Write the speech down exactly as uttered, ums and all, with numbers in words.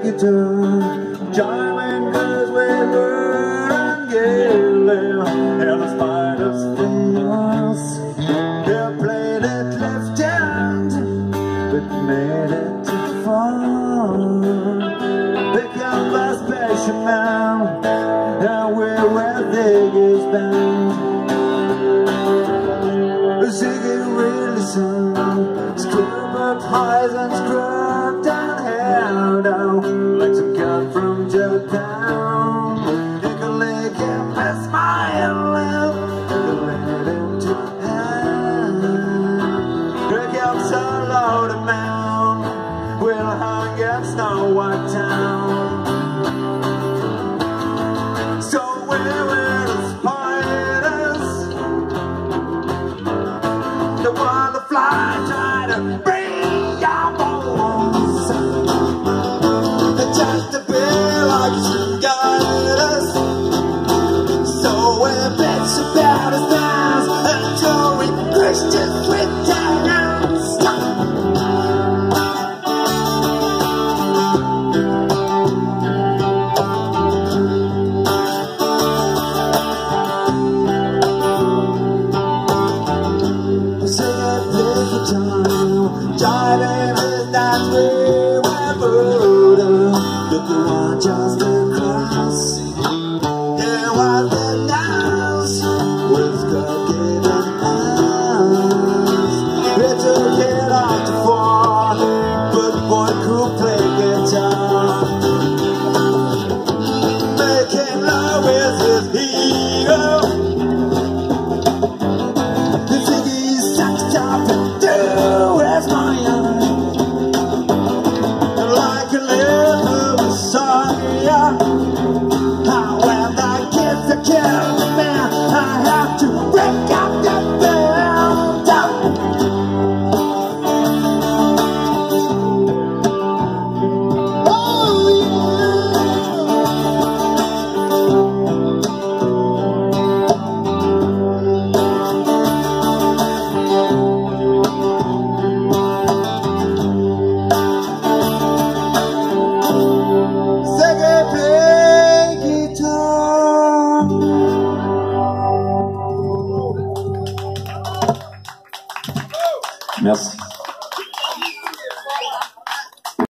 guitar, chiming cause we burn yellow. And in spite of stimulus, they played it left hand, but made it too far. Become a special man, and we're where they is bound. Ziggy really sound, scrub up highs and scrub down hair down, like some cat from Japan. You can lick him and smile, you can let him to hand. Here comes a loaded man, we'll hang at Snow White Town. So where were the spiders? The one that fly try to bring your bones. They just a bit like you guide us. So we bitch about us now until we Christians with dance. Jiving is that we were Buddha. Look around just across. There was the dance with crooked hands. We took it off the floor, but boy could play guitar. Making love with his hero. The Ziggy sax top and do as my own. Like a little Messiah, when the kids are killing me, I have to break up the band. Oh Merci.